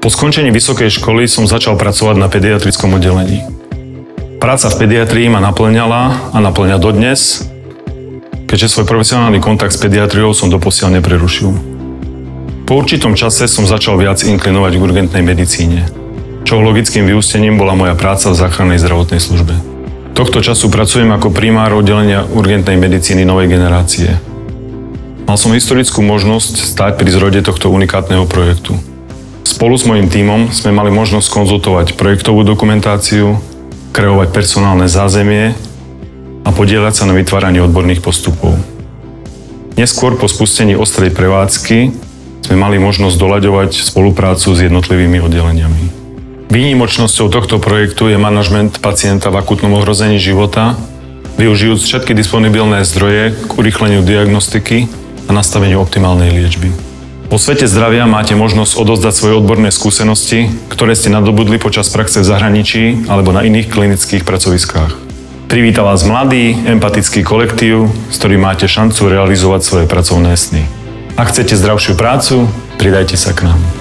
Po skončení vysokej školy som začal pracovať na pediatrickom oddelení. Práca v pediatrii ma naplňala a naplňa dodnes, keďže svoj profesionálny kontakt s pediatriou som doposiaľ neprerušil. Po určitom čase som začal viac inklinovať k urgentnej medicíne, čo logickým vyústením bola moja práca v záchrannej zdravotnej službe. Tohto času pracujem ako primár oddelenia urgentnej medicíny novej generácie. Mal som historickú možnosť stáť pri zrode tohto unikátneho projektu. Spolu s mojím tímom sme mali možnosť konzultovať projektovú dokumentáciu, kreovať personálne zázemie a podieľať sa na vytváraní odborných postupov. Neskôr po spustení ostrej prevádzky sme mali možnosť doľaďovať spoluprácu s jednotlivými oddeleniami. Výnimočnosťou tohto projektu je manažment pacienta v akútnom ohrození života, využijúc všetky disponibilné zdroje k urýchleniu diagnostiky a nastaveniu optimálnej liečby. Po svete zdravia máte možnosť odovzdať svoje odborné skúsenosti, ktoré ste nadobudli počas praxe v zahraničí alebo na iných klinických pracoviskách. Privíta vás mladý, empatický kolektív, s ktorým máte šancu realizovať svoje pracovné sny. Ak chcete zdravšiu prácu, pridajte sa k nám.